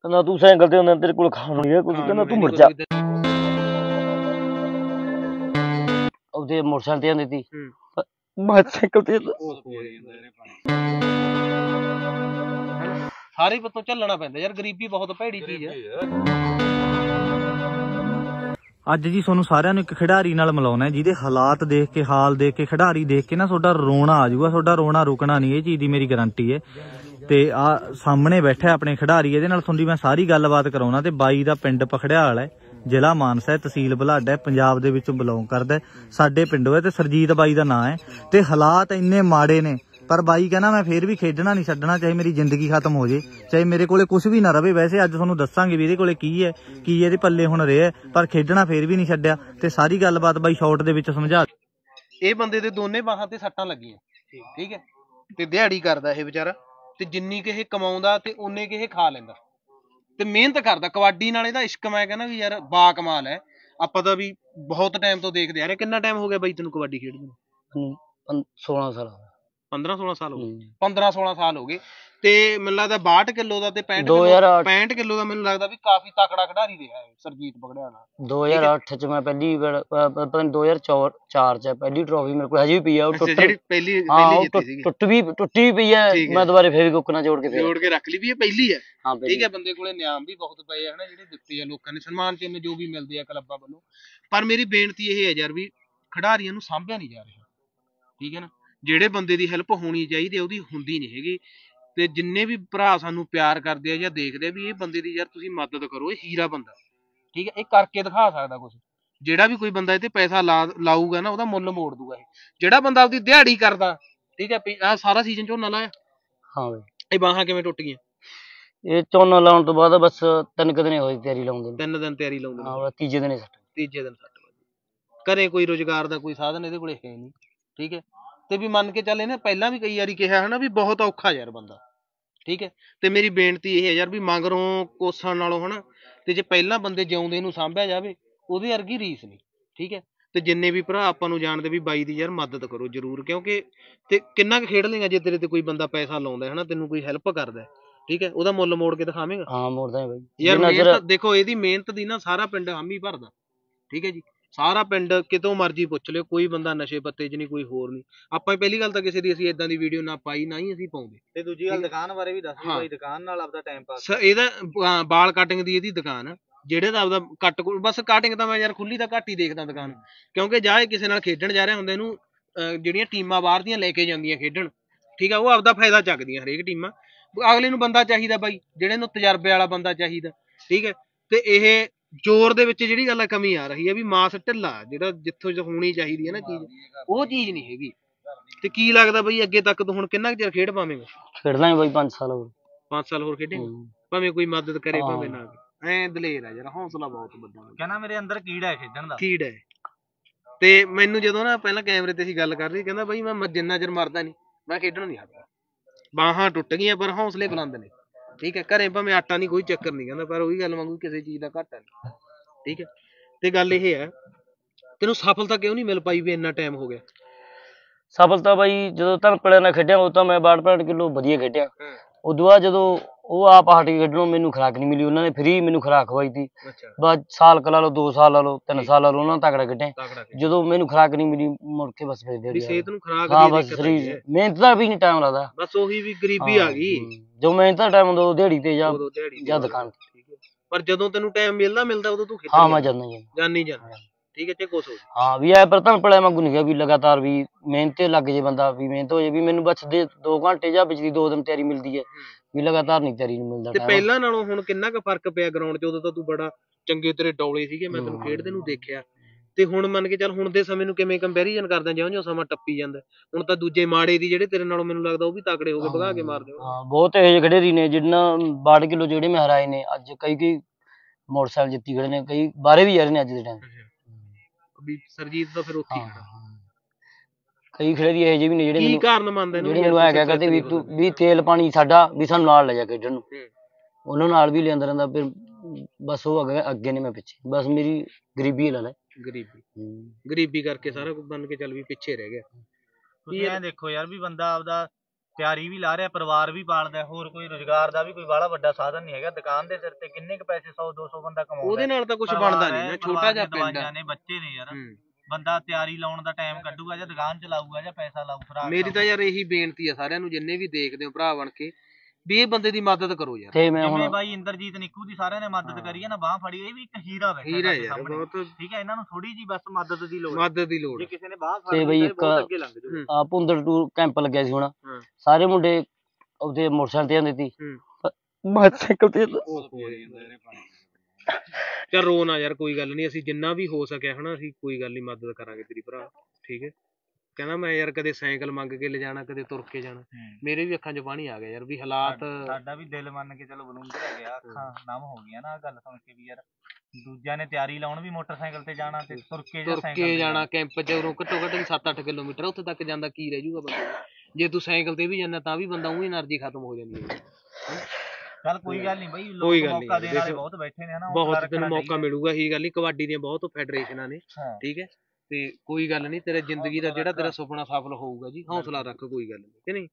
ਕਹਿੰਦਾ ਤੂੰ ਸਾਈਕਲ ਤੇ ਹੁੰਦਾ ਤੇਰੇ ਕੋਲ ਖਾਣ ਨੂੰ ਨਹੀਂ ਕੁਝ, ਕਹਿੰਦਾ ਤੂੰ ਮੁੜ ਜਾ। ਉਹਦੇ ਮੋਟਰਸਾਈਕਲ ਤੇ ਜਾਂਦੀ ਸੀ, ਮੈਂ ਸਾਈਕਲ ਤੇ ਸਾਰੇ ਪੱਤੋਂ ਝੱਲਣਾ ਪੈਂਦਾ ਯਾਰ, ਗਰੀਬੀ ਬਹੁਤ ਭੈੜੀ ਚੀਜ਼ ਹੈ। ਅੱਜ ਜੀ ਤੁਹਾਨੂੰ ਸਾਰਿਆਂ ਨੂੰ ਇੱਕ ਖਿਡਾਰੀ ਨਾਲ ਮਿਲਾਉਣਾ, ਜਿਹਦੇ ਹਾਲਾਤ ਦੇਖ ਕੇ, ਹਾਲ ਦੇਖ ਕੇ, ਖਿਡਾਰੀ ਦੇਖ ਕੇ ਨਾ ਤੁਹਾਡਾ ਰੋਣਾ ਆ ਜਾਊਗਾ, ਤੁਹਾਡਾ ਰੋਣਾ ਰੁਕਣਾ ਨਹੀਂ, ਇਹ ਚੀਜ਼ ਦੀ ਮੇਰੀ ਗਾਰੰਟੀ ਹੈ। ਤੇ ਆ ਸਾਹਮਣੇ ਬੈਠਾ ਆਪਣੇ ਖਿਡਾਰੀ, ਇਹਦੇ ਨਾਲ ਤੁਹਾਨੂੰ ਮੈਂ ਸਾਰੀ ਗੱਲਬਾਤ ਕਰਾਉਣਾ। ਤੇ ਬਾਈ ਦਾ ਪਿੰਡ ਪਖੜਿਆਲ ਹੈ, ਜ਼ਿਲ੍ਹਾ ਮਾਨਸਾ ਹੈ, ਤਹਿਸੀਲ ਬੁਲਾਡਾ ਹੈ, ਪੰਜਾਬ ਦੇ ਵਿੱਚ ਬਿਲੋਂਗ ਕਰਦਾ, ਸਾਡੇ ਪਿੰਡੋਂ ਹੈ। ਤੇ ਸਰਜੀਤ ਬਾਈ ਦਾ ਨਾਂ ਹੈ। ਤੇ ਹਾਲਾਤ ਇੰਨੇ ਮਾੜੇ ਨੇ, ਪਰ ਬਾਈ ਕਹਿੰਦਾ ਮੈਂ ਫੇਰ ਵੀ ਖੇਡਣਾ ਨਹੀਂ ਛੱਡਣਾ, ਚਾਹੇ ਮੇਰੀ ਜ਼ਿੰਦਗੀ ਖਤਮ ਹੋ ਜੇ, ਚਾਹੇ ਮੇਰੇ ਕੋਲੇ ਕੁਝ ਵੀ ਨਾ ਰਵੇ। ਵੈਸੇ ਅੱਜ ਤੁਹਾਨੂੰ ਦੱਸਾਂਗੇ ਵੀ ਇਹਦੇ ਕੋਲੇ ਕੀ ਹੈ, ਕੀ ਇਹਦੇ ਪੱਲੇ ਹੁਣ ਰਿਹਾ, ਪਰ ਖੇਡਣਾ ਫੇਰ ਵੀ ਨਹੀਂ ਛੱਡਿਆ। ਤੇ ਸਾਰੀ ਗੱਲਬਾਤ ਬਾਈ ਸ਼ਾਰਟ ਦੇ ਵਿੱਚ ਸਮਝਾ। ਇਹ ਬੰਦੇ ਦੇ ਦੋਨੇ ਬਾਹਾਂ ਤੇ ਸੱਟਾਂ ਲੱਗੀਆਂ, ਠੀਕ ਹੈ, ਤੇ ਦਿਹਾੜੀ ਕਰਦਾ ਇਹ ਵਿਚਾਰਾ, ਤੇ ਜਿੰਨੀ ਕਿ ਇਹ ਕਮਾਉਂਦਾ ਤੇ ਉਨੇ ਕਿ ਇਹ ਖਾ ਲੈਂਦਾ, ਤੇ ਮਿਹਨਤ ਕਰਦਾ। ਕਬੱਡੀ ਨਾਲ ਇਹਦਾ ਇਸ਼ਕ, ਮੈਂ ਕਹਿੰਦਾ ਵੀ ਯਾਰ ਬਾ ਕਮਾਲ ਹੈ। ਆਪਾਂ ਤਾਂ ਵੀ ਬਹੁਤ ਟਾਈਮ ਤੋਂ ਦੇਖਦੇ ਆ ਰਹੇ। ਕਿੰਨਾ ਟਾਈਮ ਹੋ ਗਿਆ ਬਾਈ ਤੈਨੂੰ ਕਬੱਡੀ ਖੇਡਦੇ ਨੂੰ? 16 ਸਾਲ 15-16 ਸਾਲ ਹੋ ਗਏ। 15-16 ਸਾਲ ਹੋ ਗਏ। ਤੇ ਮੈਨੂੰ ਲੱਗਦਾ 62 ਕਿਲੋ ਦਾ ਤੇ 65 ਕਿਲੋ ਦਾ ਮੈਨੂੰ ਲੱਗਦਾ ਵੀ ਕਾਫੀ ਤਕੜਾ ਖਿਡਾਰੀ ਰਿਹਾ ਹੈ ਸਰਜੀਤ ਪਖੜਿਆਲ। 2008 ਚ ਮੈਂ ਪਹਿਲੀ ਵਾਰ, ਪਤਾ ਨਹੀਂ 2004 ਚ ਪਹਿਲੀ ਟਰੋਫੀ ਮੇਰੇ ਕੋਲ ਹਜੇ ਵੀ ਪਈ ਆ। ਟੁੱਟੀ ਵੀ ਪਈ ਹੈ, ਮੈਂ ਦੁਬਾਰੇ ਫੇਵਿਕੁੱਕ ਨਾਲ ਜੋੜ ਕੇ ਰੱਖ ਲਈ ਵੀ ਇਹ ਪਹਿਲੀ ਹੈ। ਠੀਕ ਹੈ, ਬੰਦੇ ਕੋਲੇ ਨਿਆਮ ਵੀ ਬਹੁਤ ਪਏ ਆ ਹਨਾ, ਜਿਹੜੇ ਦਿੱਤੇ ਆ ਲੋਕਾਂ ਨੇ, ਸਨਮਾਨ ਚਿੰਨ੍ਹ ਜੋ ਵੀ ਮਿਲਦੇ ਆ ਕਲੱਬਾਂ ਵੱਲੋਂ। ਪਰ ਮੇਰੀ ਬੇਨਤੀ ਇਹ ਹੈ ਯਾਰ ਵੀ ਖਿਡਾਰੀਆਂ ਨੂੰ ਸਾਂਭਿਆ ਨਹੀਂ ਜਾ ਰਿਹਾ, ਠੀਕ ਹੈ ਨਾ। ਜਿਹੜੇ ਬੰਦੇ ਦੀ ਹੈਲਪ ਹੋਣੀ ਚਾਹੀਦੀ ਉਹਦੀ ਹੁੰਦੀ ਨਹੀਂ ਹੈਗੀ। ਤੇ ਜਿੰਨੇ ਵੀ ਭਰਾ ਸਾਨੂੰ ਪਿਆਰ ਕਰਦੇ ਆ ਜਾਂ ਦੇਖਦੇ ਆ ਵੀ ਇਹ ਬੰਦੇ ਦੀ ਯਾਰ ਤੁਸੀਂ ਮਦਦ ਕਰੋ, ਇਹ ਹੀਰਾ ਬੰਦਾ, ਠੀਕ ਹੈ, ਇਹ ਕਰਕੇ ਦਿਖਾ ਸਕਦਾ ਕੁਛ। ਜਿਹੜਾ ਵੀ ਕੋਈ ਬੰਦਾ ਇਹ ਤੇ ਪੈਸਾ ਲਾਊਗਾ ਨਾ, ਉਹਦਾ ਮੁੱਲ ਮੋੜ ਦੂਗਾ ਇਹ। ਜਿਹੜਾ ਬੰਦਾ ਆਪਦੀ ਦਿਹਾੜੀ ਕਰਦਾ, ਠੀਕ ਹੈ, ਆਹ ਸਾਰਾ ਸੀਜ਼ਨ ਝੋਨਾ ਲਾਇਆ। ਹਾਂ ਬਈ, ਇਹ ਬਾਹਾਂ ਕਿਵੇਂ ਟੁੱਟ ਗਈਆਂ? ਇਹ ਝੋਨਾ ਲਾਉਣ ਤੋਂ ਬਾਅਦ ਬਸ 3 ਦਿਨ ਹੋਏ ਤਿਆਰੀ ਲਾਉਂਦੇ, 3 ਦਿਨ ਤਿਆਰੀ ਲਾਉਂਦੇ, ਹਾਂ ਤੀਜੇ ਦਿਨ ਸੱਟ ਘਰੇ ਕੋਈ ਰੁਜ਼ਗਾਰ ਦਾ ਕੋਈ ਸਾਧਨ ਇਹਦੇ ਕੋਲੇ ਹੈ ਨਹੀਂ, ਠੀਕ ਹੈ। ਤੇ ਵੀ ਮੰਨ ਕੇ ਚੱਲ, ਇਹਨੇ ਪਹਿਲਾਂ ਵੀ ਕਈ ਵਾਰੀ ਕਿਹਾ ਹਨਾ ਵੀ ਬਹੁਤ ਔਖਾ ਯਾਰ ਬੰਦਾ, ਠੀਕ ਹੈ। ਤੇ ਮੇਰੀ ਬੇਨਤੀ ਇਹ ਹੈ ਯਾਰ ਵੀ ਮਗਰੋਂ ਕੋਸਣ ਨਾਲੋਂ ਹਨਾ, ਤੇ ਜੇ ਪਹਿਲਾਂ ਬੰਦੇ ਜਿਉਂਦੇ ਨੂੰ ਸਾਂਭਿਆ ਜਾਵੇ, ਉਹਦੇ ਵਰਗੀ ਰੀਸ ਨਹੀਂ, ਠੀਕ ਹੈ। ਤੇ ਜਿੰਨੇ ਵੀ ਭਰਾ ਆਪਾਂ ਨੂੰ ਜਾਣਦੇ ਵੀ ਬਾਈ ਦੀ ਯਾਰ ਮਦਦ ਕਰੋ ਜ਼ਰੂਰ, ਕਿਉਂਕਿ ਤੇ ਕਿੰਨਾ ਕੁ ਖੇਡ ਲੇਗਾ ਜੇ ਤੇਰੇ ਤੇ ਕੋਈ ਬੰਦਾ ਪੈਸਾ ਲਾਉਂਦਾ ਹਨਾ, ਤੈਨੂੰ ਕੋਈ ਹੈਲਪ ਕਰਦਾ, ਠੀਕ ਹੈ, ਉਹਦਾ ਮੁੱਲ ਮੋੜ ਕੇ ਦਿਖਾਵੇਂਗਾ। ਹਾਂ ਮੋੜਦਾ ਬਾਈ ਯਾਰ ਮਿਹਨਤ ਦੇਖੋ, ਇਹਦੀ ਮਿਹਨਤ ਦੀ ਨਾ ਸਾਰਾ ਪਿੰਡ ਹਾਮੀ ਭਰਦਾ, ਠੀਕ ਹੈ ਜੀ। ਸਾਰਾ ਪਿੰਡ ਕਿਤੋਂ ਮਰਜ਼ੀ ਪੁੱਛ ਲਿਓ, ਕੋਈ ਬੰਦਾ ਨਸ਼ੇ ਪੱਤੇ 'ਚ ਨਹੀਂ, ਕੋਈ ਹੋਰ ਨਹੀਂ। ਆਪਾਂ ਪਹਿਲੀ ਗੱਲ ਤਾਂ ਕਿਸੇ ਦੀ ਅਸੀਂ ਏਦਾਂ ਦੀ ਵੀਡੀਓ ਨਾ ਪਾਈ, ਨਾ ਹੀ ਅਸੀਂ ਪਾਉਂਦੇ। ਤੇ ਦੂਜੀ ਗੱਲ ਦੁਕਾਨ ਬਾਰੇ ਵੀ ਦੱਸ ਦਿਓ ਬਾਈ, ਦੁਕਾਨ ਨਾਲ ਆਪਦਾ ਟਾਈਮ ਪਾਸ। ਇਹਦਾ ਬਾਲ ਕਟਿੰਗ ਦੀ ਇਹਦੀ ਦੁਕਾਨ ਆ, ਜਿਹੜੇ ਦਾ ਆਪਦਾ ਕੱਟ, ਬਸ ਕਟਿੰਗ ਤਾਂ ਮੈਂ ਯਾਰ ਖੁੱਲੀ ਤਾਂ ਘੱਟ ਹੀ ਦੇਖਦਾ ਦੁਕਾਨ, ਕਿਉਂਕਿ ਜਾਂ ਇਹ ਕਿਸੇ ਨਾਲ ਖੇਡਣ ਜਾ ਰਿਹਾ ਹੁੰਦਾ, ਇਹਨੂੰ ਜਿਹੜੀਆਂ ਟੀਮਾਂ ਬਾਹਰ ਦੀਆਂ ਲੈ ਕੇ ਜਾਂਦੀਆਂ ਖੇਡਣ, ਠੀਕ ਆ, ਉਹ ਆਪਦਾ ਫਾਇਦਾ ਚੱਕਦੀਆਂ ਹਰੇਕ ਟੀਮਾਂ। ਅਗਲੇ ਨੂੰ ਬੰਦਾ ਚਾਹੀਦਾ ਬਾਈ, ਜਿਹੜੇ ਨੂੰ ਤਜਰਬੇ ਵਾਲਾ ਬੰਦਾ ਚਾਹੀਦਾ, ਠੀਕ ਹੈ। ਤੇ ਇਹ ਜ਼ੋਰ ਦੇ ਵਿੱਚ ਜਿਹੜੀ ਗੱਲ ਕਮੀ ਆ ਰਹੀ ਹੈ ਵੀ ਮਾਸ ਢਿੱਲਾ, ਜਿਹੜਾ ਜਿੱਥੋਂ ਹੋਣੀ ਚਾਹੀਦੀ ਹੈ ਨਾ ਚੀਜ਼, ਉਹ ਚੀਜ਼ ਨਹੀਂ ਹੈਗੀ। ਤੇ ਕੀ ਲੱਗਦਾ ਬਈ ਅੱਗੇ ਤੱਕ ਤੂੰ ਹੁਣ ਕਿੰਨਾ ਕੁ ਚਿਰ ਖੇਡ ਪਾਵੇਂਗਾ? ਖੇਡਣਾ ਬਾਈ 5 ਸਾਲ ਹੋਰ। 5 ਸਾਲ ਹੋਰ ਖੇਡੇਂਗਾ, ਭਾਵੇਂ ਕੋਈ ਮਦਦ ਕਰੇ ਭਾਵੇਂ ਨਾ। ਐ ਦਲੇਰ ਆ ਯਾਰ, ਹੌਸਲਾ ਬਹੁਤ ਵੱਡਾ। ਕਹਿੰਦਾ ਮੇਰੇ ਅੰਦਰ ਕੀੜਾ ਹੈ ਖੇਡਣ ਦਾ, ਕੀੜਾ ਹੈ। ਤੇ ਮੈਨੂੰ ਜਦੋਂ ਨਾ ਪਹਿਲਾਂ ਕੈਮਰੇ ਤੇ ਅਸੀਂ ਗੱਲ ਕਰ ਰਹੀ, ਕਹਿੰਦਾ ਬਈ ਮੈਂ ਜਿੰਨਾ ਚਿਰ ਮਰਦਾ ਨਹੀਂ ਮੈਂ ਖੇਡਣ ਨਹੀਂ ਹਟਦਾ। ਬਾਹਾਂ ਟੁੱਟ ਗਈਆਂ ਪਰ ਹੌਸਲੇ ਬੁਲੰਦ ਨੇ, ਠੀਕ ਹੈ। ਘਰੇ ਭਾਵੇਂ ਆਟਾ ਨਹੀਂ, ਕੋਈ ਚੱਕਰ ਨਹੀਂ, ਕਹਿੰਦਾ ਪਰ ਉਹੀ ਗੱਲ ਵਾਂਗੂ ਕਿਸੇ ਚੀਜ਼ ਦਾ ਘਾਟਾ ਨਹੀਂ, ਠੀਕ ਹੈ। ਤੇ ਗੱਲ ਇਹ ਹੈ, ਤੈਨੂੰ ਸਫਲਤਾ ਕਿਉਂ ਨਹੀਂ ਮਿਲ ਪਾਈ ਵੀ ਇੰਨਾ ਟਾਈਮ ਹੋ ਗਿਆ? ਸਫਲਤਾ ਬਾਈ ਜਦੋਂ ਧਨਪੜਿਆਂ ਨਾਲ ਖੇਡਿਆ, ਉਦੋਂ ਤਾਂ ਮੈਂ 62 ਕਿਲੋ ਵਧੀਆ ਖੇਡਿਆ। ਉਦੋਂ ਬਾਅਦ ਜਦੋਂ ਉਹ ਆਪ ਹਟ ਕੇ ਖੇਡਣੋਂ, ਮੈਨੂੰ ਖੁਰਾਕ ਨਹੀਂ ਮਿਲੀ, ਉਹਨਾਂ ਨੇ ਫਰੀ ਮੈਨੂੰ ਖੁਰਾਕ ਖਵਾਈ ਤੀ। ਬਸ ਸਾਲ ਕ ਲਾ ਲਓ, 2 ਸਾਲ ਲਾ ਲਓ, 3 ਸਾਲ ਲਾ ਲਓ, ਉਹਨਾਂ ਤਕੜਾ ਖੇਡਿਆ। ਜਦੋਂ ਮੈਨੂੰ ਖੁਰਾਕ ਨਹੀਂ ਮਿਲੀ, ਮੁੜ ਕੇ ਬਸ ਫਿਰ ਸਿਹਤ ਨੂੰ ਖੁਰਾਕ ਹਾਂ ਬਸ ਸਰੀਰ, ਮਿਹਨਤ ਦਾ ਵੀ ਨਹੀਂ ਟਾਈਮ ਲੱਗਦਾ, ਬਸ ਉਹੀ ਵੀ ਗਰੀਬੀ ਆ ਗਈ। ਜੋ ਮਿਹਨਤ ਦਾ ਟਾਈਮ ਹੁੰਦਾ ਉਹ ਦਿਹਾੜੀ ਤੇ ਜਾਂ ਦੁਕਾਨ ਤੇ, ਪਰ ਜਦੋਂ ਤੈਨੂੰ ਟਾਈਮ ਮਿਲਦਾ ਉਦੋਂ ਤੂੰ ਹਾਂ ਮੈਂ ਜਾਂਦਾ ਜਾਨੀ ਜਾਂਦਾ, ਠੀਕ ਹੈ। ਤੇ ਕੁਛ ਹੋ ਹਾਂ ਵੀ ਐ, ਪਰ ਧਨਪੜਿਆਂ ਵਾਂਗੂ ਨਹੀਂ ਗਿਆ ਵੀ ਲਗਾਤਾਰ ਵੀ ਮਿਹਨਤ ਤੇ ਲੱਗ ਜੇ ਬੰਦਾ, ਵੀ ਮਿਹਨਤ ਹੋ ਜੇ, ਵੀ ਮੈਨੂੰ ਬਸ 2 ਘੰਟੇ ਜਾਂ ਪਿਛਲੀ 2 ਦਿਨ ਤਿਆਰੀ ਮਿਲਦੀ ਹੈ, ਵੀ ਲਗਾਤਾਰ ਨਹੀਂ ਤਿਆਰੀ ਨੂੰ ਮਿਲਦਾ। ਤੇ ਪਹਿਲਾਂ ਨਾਲੋਂ ਹੁਣ ਕਿੰਨਾ ਕੁ ਫਰਕ ਪਿਆ ਗਰਾਊਂਡ 'ਚ? ਉਦੋਂ ਤਾਂ ਤੂੰ ਬੜਾ ਚੰਗੇ, ਤੇਰੇ ਡੌਲੇ ਸੀਗੇ, ਮੈਂ ਤੈਨੂੰ ਖੇਡਦੇ ਨੂੰ ਦੇਖਿਆ। ਤੇ ਹੁਣ ਮੰਨ ਕੇ ਚੱਲ, ਹੁਣ ਦੇ ਸਮੇਂ ਨੂੰ ਕਿਵੇਂ ਕੰਪੈਰੀਜ਼ਨ ਕਰਦਾ ਜਿਉਂ-ਜਿਉਂ ਸਮਾਂ ਟੱਪੀ ਜਾਂਦਾ? ਹੁਣ ਤਾਂ ਦੂਜੇ ਮਾੜੇ ਦੀ ਜਿਹੜੇ ਤੇਰੇ ਨਾਲੋਂ ਮੈਨੂੰ ਲੱਗਦਾ ਉਹ ਵੀ ਤਕੜੇ ਹੋ ਗਏ, ਭਗਾ ਕੇ ਮਾਰਦੇ। ਹਾਂ ਬਹੁਤ ਇਹੋ ਜਿਹੇ ਖਿਡਾਰੀ ਨੇ ਜਿੰਨਾ 62 ਕਿਲੋ ਜਿਹੜੇ ਮੈਂ ਹਰਾਏ ਨੇ, ਅੱਜ ਕਈ ਮੋਟਰਸਾਈਕਲ ਜਿੱਤੀ ਖੜੇ ਨੇ, ਕਈ ਬਾਹਰੇ ਵੀ ਜਾ ਰਹੇ ਨੇ ਅੱਜ ਦੇ ਟਾਈਮ। ਵੀ ਸਰਜੀਤ ਦਾ ਫਿਰ ਉੱਥੇ ਕਈ ਖਿਡਾਰੀ ਇਹੋ ਜਿਹੇ ਵੀ ਨੇ ਜਿਹੜੇ ਕੀ ਕਾਰਨ ਮੰਨਦੇ ਨੇ, ਜਿਹੜੇ ਮੈਨੂੰ ਐ ਕਹਿ ਕਰਦੇ ਵੀ ਤੂੰ ਵੀ ਤੇਲ ਪਾਣੀ ਸਾਡਾ ਵੀ ਸਾਨੂੰ ਨਾਲ ਲੈ ਜਾ ਖੇਡਣ ਨੂੰ, ਉਹਨਾਂ ਨਾਲ ਵੀ ਲਿਆਂਦਾ ਰਹਿੰਦਾ। ਫਿਰ ਬਸ ਉਹ ਅੱਗੇ ਨੇ, ਮੈਂ ਪਿੱਛੇ, ਬਸ ਮੇਰੀ ਗਰੀਬੀ ਲਾ ਲੈ, ਗਰੀਬੀ ਕਰਕੇ ਸਾਰਾ ਕੁਝ ਬਣ ਕੇ ਚੱਲ ਵੀ ਪਿੱਛੇ ਰਹਿ ਗਿਆ। ਤੁਸੀਂ ਐ ਦੇਖੋ ਯਾਰ ਵੀ ਬੰਦਾ ਆਪਦਾ ਤਿਆਰੀ ਵੀ ਲਾ ਰਿਹਾ, ਪਰਿਵਾਰ ਵੀ ਪਾਲਦਾ, ਹੋਰ ਕੋਈ ਰੁਜ਼ਗਾਰ ਦਾ ਵੀ ਕੋਈ ਬਾਹਲਾ ਵੱਡਾ ਸਾਧਨ ਨਹੀਂ ਹੈਗਾ। ਦੁਕਾਨ ਦੇ ਸਿਰ ਤੇ ਕਿੰਨੇ ਕ ਪੈਸੇ 100-200 ਬੰਦਾ ਕਮਾਉਂਦਾ, ਉਹਦੇ ਨਾਲ ਤਾਂ ਕੁਝ ਬਣਦਾ ਨਹੀਂ ਨਾ, ਛੋਟਾ ਜਿਹਾ ਪਿੰਡ ਆ। ਨੇ ਬੱਚੇ ਨੇ ਯਾਰ, ਬੰਦਾ ਤਿਆਰੀ ਲਾਉਣ ਦਾ ਟਾਈਮ ਕੱਢੂਗਾ ਜਾਂ ਦੁਕਾਨ ਚਲਾਊਗਾ ਜਾਂ ਪੈਸਾ ਲਾਊ ਫਰਾ। ਮੇਰੀ ਤਾਂ ਯਾਰ ਇਹੀ ਬੇਨਤੀ ਆ ਸਾਰਿਆਂ ਨੂੰ, ਜਿੰਨੇ ਵੀ ਦੇਖਦੇ ਹੋ ਭਰਾ ਬਣ ਕੇ, ਵੀ ਇਹ ਬੰਦੇ ਦੀ ਮਦਦ ਕਰੋ ਯਾਰ। ਤੇ ਮੈਂ ਜਿਵੇਂ ਬਾਈ ਇੰਦਰਜੀਤ ਨਿੱਕੂ ਦੀ ਸਾਰਿਆਂ ਨੇ ਮਦਦ ਕਰੀ ਹੈ ਨਾ, ਬਾਹ ਫੜੀ, ਇਹ ਵੀ ਇੱਕ ਹੀਰਾ ਬੈਠਾ ਹੀਰਾ ਯਾਰ ਬਹੁਤ। ਠੀਕ ਹੈ, ਇਹਨਾਂ ਨੂੰ ਥੋੜੀ ਜੀ ਬਸ ਮਦਦ ਦੀ ਲੋੜ, ਮਦਦ ਦੀ ਲੋੜ ਜੇ ਕਿਸੇ ਨੇ ਬਾਹ ਤੇ ਫੜੀ ਬਈ ਤਾਂ ਬਹੁਤ ਅੱਗੇ ਲੰਘ ਜੂ। ਆ ਭੁੰਦੜ ਟੂਰ ਕੈਂਪ ਲੱਗਿਆ ਸੀ ਹੁਣ, ਸਾਰੇ ਮੁੰਡੇ ਉਹਦੇ ਮੋਟਰਸਾਈਕਲ ਤੇ ਜਾਂਦੇ ਸੀ, ਮੋਟਰਸਾਈਕਲ ਤੇ ਚੱਲ ਰੋ ਨਾ ਯਾਰ, ਕੋਈ ਗੱਲ ਨਹੀਂ, ਅਸੀਂ ਜਿੰਨਾ ਵੀ ਹੋ ਸਕਿਆ ਹਨਾ, ਅਸੀਂ ਕੋਈ ਗੱਲ ਨਹੀਂ ਮਦਦ ਕਰਾਂਗੇ ਤੇਰੀ ਭਰਾ। ਠੀਕ ਹੈ, ਕਹਿੰਦਾ ਮੈਂ ਯਾਰ ਕਦੇ ਸਾਈਕਲ ਮੰਗ ਕੇ ਲਿਜਾਣਾ, ਕਦੇ ਤੁਰ ਕੇ ਜਾਣਾ, ਮੇਰੇ ਵੀ ਅੱਖਾਂ 'ਚ ਪਾਣੀ ਆ ਗਿਆ ਯਾਰ, ਵੀ ਹਾਲਾਤ। ਸਾਡਾ ਵੀ ਦਿਲ ਮੰਨ ਕੇ ਚਲੋ ਬਲੂੰਦਰ ਹੋ ਗਿਆ, ਅੱਖਾਂ ਨਮ ਹੋ ਗਈਆਂ ਨਾ ਗੱਲ ਸੁਣ ਕੇ, ਵੀ ਯਾਰ ਦੂਜਿਆਂ ਨੇ ਤਿਆਰੀ ਲਾਉਣ ਵੀ ਮੋਟਰਸਾਈਕਲ ਤੇ ਜਾਣਾ ਤੇ ਤੁਰ ਕੇ ਜਾਣਾ ਕੈਂਪ 'ਚ, ਉਰੋਂ ਘੱਟੋ ਘੱਟ 7-8 ਕਿਲੋਮੀਟਰ ਉੱਥੇ ਤੱਕ ਜਾਂਦਾ, ਕੀ ਰਹਿ ਜੂਗਾ ਬੰਦਾ। ਜੇ ਤੂੰ ਸਾਈਕਲ ਤੇ ਵੀ ਜਾਂਦਾ ਤਾਂ ਵੀ ਬੰਦਾ ਉਹੀ એનર્ਜੀ ਖਤਮ ਹੋ ਜਾਂਦੀ ਹੈ। ਚੱਲ ਕੋਈ ਗੱਲ ਨਹੀਂ ਬਈ, ਲੋਕ ਮੌਕਾ ਦੇਣ ਵਾਲੇ ਬਹੁਤ ਬੈਠੇ ਨੇ ਹਨਾ, ਬਹੁਤ ਤੈਨੂੰ ਮੌਕਾ ਮਿਲੂਗਾ, ਇਹੀ ਗੱਲ ਨਹੀਂ, ਕਬੱਡੀ ਦੀਆਂ ਬਹੁਤ ਫੈਡਰੇਸ਼ਨਾਂ ਨੇ। ਠੀਕ ਹੈ, ਤੇ ਕੋਈ ਗੱਲ ਨਹੀਂ, ਤੇਰੇ ਜ਼ਿੰਦਗੀ ਦਾ ਜਿਹੜਾ ਤੇਰਾ ਸੁਪਨਾ ਸਫਲ ਹੋਊਗਾ ਜੀ, ਹੌਸਲਾ ਰੱਖ, ਕੋਈ ਗੱਲ ਨਹੀਂ ਕਿ ਨਹੀਂ।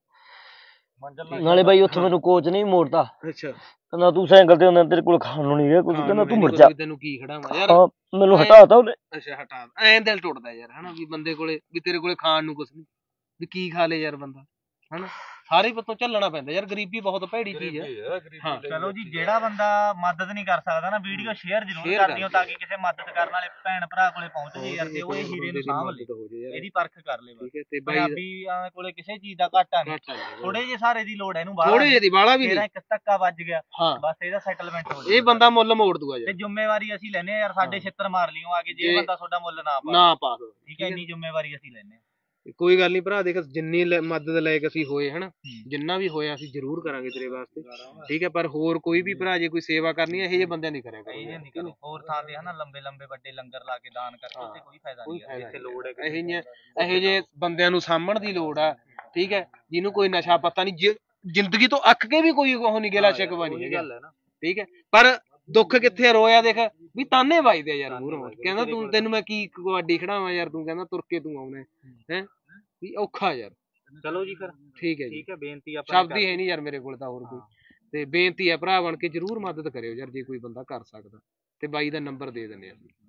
ਨਾਲੇ ਬਾਈ ਉੱਥੇ ਮੈਨੂੰ ਕੋਚ ਨਹੀਂ ਮੋੜਦਾ, ਅੱਛਾ ਕਹਿੰਦਾ ਤੂੰ ਸਾਈਕਲ ਤੇ ਹੁੰਦਾ, ਤੇਰੇ ਕੋਲ ਖਾਣ ਨੂੰ ਨਹੀਂ ਹੈ ਕੁਝ, ਕਹਿੰਦਾ ਤੂੰ ਮੁੜ ਜਾ, ਤੈਨੂੰ ਕੀ ਖੜਾਵਾਂ ਯਾਰ, ਮੈਨੂੰ ਹਟਾਤਾ ਉਹਨੇ। ਅੱਛਾ ਹਟਾ, ਐਂ ਦਿਲ ਟੁੱਟਦਾ ਯਾਰ ਹਨਾ, ਵੀ ਬੰਦੇ ਕੋਲੇ, ਵੀ ਤੇਰੇ ਕੋਲੇ ਖਾਣ ਨੂੰ ਕੁਛ ਨਹੀਂ, ਵੀ ਕੀ ਖਾ ਲੇ ਯਾਰ ਬੰਦਾ ਹਨਾ। ਸਾਰੇ ਪੱਤੋਂ ਝੱਲਣਾ ਪੈਂਦਾ ਯਾਰ, ਗਰੀਬੀ ਬਹੁਤ ਭੈੜੀ ਚੀਜ਼ ਹੈ। ਹਾਂ ਚਲੋ ਜੀ, ਜਿਹੜਾ ਬੰਦਾ ਮਦਦ ਨਹੀਂ ਕਰ ਸਕਦਾ ਨਾ, ਵੀਡੀਓ ਸ਼ੇਅਰ ਜ਼ਰੂਰ ਕਰ ਦਿਓ ਤਾਂ ਕਿ ਕਿਸੇ ਮਦਦ ਕਰਨ ਵਾਲੇ ਭੈਣ ਭਰਾ ਕੋਲੇ ਪਹੁੰਚ ਜੇ ਯਾਰ, ਤੇ ਉਹ ਇਹ ਹੀਰੇ ਨੂੰ ਸਾਂਭ ਲੇ, ਇਹਦੀ ਪਰਖ ਕਰ ਲੇ। ਠੀਕ ਹੈ, ਤੇ ਪੰਜਾਬੀਆਂ ਕੋਲੇ ਕਿਸੇ ਚੀਜ਼ ਦਾ ਘਾਟਾ ਨਹੀਂ, ਥੋੜੇ ਜਿਹੇ ਸਾਰੇ ਦੀ ਲੋੜ ਹੈ ਇਹਨੂੰ, ਥੋੜੇ ਜਿਹੇ ਦੀ ਬਾਲਾ ਵੀ ਨਹੀਂ, ਇੱਕ ਧੱਕਾ ਵੱਜ ਗਿਆ ਬਸ ਇਹਦਾ ਸੈਟਲਮੈਂਟ ਹੋ ਜਾਏ, ਇਹ ਬੰਦਾ ਮੁੱਲ ਮੋੜ ਦੂਗਾ ਯਾਰ। ਤੇ ਜ਼ਿੰਮੇਵਾਰੀ ਅਸੀਂ ਲੈਨੇ ਯਾਰ, ਸਾਡੇ ਛਿੱਤਰ ਮਾਰ ਲਿਓ ਆ ਕੇ ਜੇ ਬੰਦਾ ਤੁਹਾਡਾ ਮੁੱਲ ਨਾ ਪਾ। ਠੀਕ ਹੈ, ਇੰਨੀ ਜ਼ਿੰਮੇਵਾਰੀ ਅਸੀਂ ਲੈਨੇ। ਕੋਈ ਗੱਲ ਨਹੀਂ ਭਰਾ, ਦੇਖ ਜਿੰਨੀ ਮਦਦ ਲੈ ਕੇ ਅਸੀਂ ਹੋਏ ਹਨਾ, ਜਿੰਨਾ ਵੀ ਹੋਇਆ ਅਸੀਂ ਜ਼ਰੂਰ ਕਰਾਂਗੇ ਤੇਰੇ ਵਾਸਤੇ। ਠੀਕ ਹੈ, ਪਰ ਹੋਰ ਕੋਈ ਵੀ ਭਰਾ ਜੇ ਕੋਈ ਸੇਵਾ ਕਰਨੀ ਹੈ, ਇਹੋ ਜਿਹੇ ਬੰਦਿਆਂ ਨਹੀਂ ਕਰਿਆ ਕਰੋ। ਹੋਰ ਥਾਂ ਤੇ ਹਨਾ ਲੰਬੇ ਵੱਡੇ ਲੰਗਰ ਲਾ ਕੇ ਦਾਨ ਕਰਕੇ, ਉੱਥੇ ਕੋਈ ਫਾਇਦਾ ਨਹੀਂ, ਜਿੱਥੇ ਲੋੜ ਹੈ ਇਹੋ ਜਿਹੇ ਬੰਦਿਆਂ ਨੂੰ ਸਾਂਭਣ ਦੀ ਲੋੜ ਆ। ਠੀਕ ਹੈ, ਜਿਹਨੂੰ ਕੋਈ ਨਸ਼ਾ ਪਤਾ ਨਹੀਂ, ਜ਼ਿੰਦਗੀ ਤੋਂ ਅੱਕ ਕੇ ਵੀ ਕੋਈ ਉਹ ਨਹੀਂ, ਗਿਲਾ ਸ਼ਿਕਵਾ ਨਹੀਂ ਹੈਗਾ। ਠੀਕ ਹੈ, ਪਰ ਦੁੱਖ ਕਿੱਥੇ ਰੋਇਆ ਦੇਖ, ਵੀ ਤਾਨੇ ਵੱਜਦੇ ਯਾਰ ਮੂਹਰੋਂ, ਕਹਿੰਦਾ ਤੈਨੂੰ ਮੈਂ ਕੀ ਕਬੱਡੀ ਖੜਾਵਾਂ ਯਾਰ, ਤੂੰ ਕਹਿੰਦਾ ਤੁਰ ਕੇ ਤੂੰ ਆਉਣਾ ਹੈ, ਵੀ ਔਖਾ ਯਾਰ। ਚਲੋ ਜੀ ਫਿਰ ਠੀਕ ਹੈ ਜੀ, ਠੀਕ ਹੈ, ਬੇਨਤੀ ਸ਼ਬਦ ਹੀ ਹੈ ਨਹੀਂ ਯਾਰ ਮੇਰੇ ਕੋਲ ਤਾਂ ਹੋਰ ਕੋਈ, ਤੇ ਬੇਨਤੀ ਹੈ ਭਰਾ ਬਣ ਕੇ ਜ਼ਰੂਰ ਮਦਦ ਕਰਿਓ ਯਾਰ, ਜੇ ਕੋਈ ਬੰਦਾ ਕਰ ਸਕਦਾ, ਤੇ ਬਾਈ ਦਾ ਨੰਬਰ ਦੇ ਦਿੰਦੇ ਆ।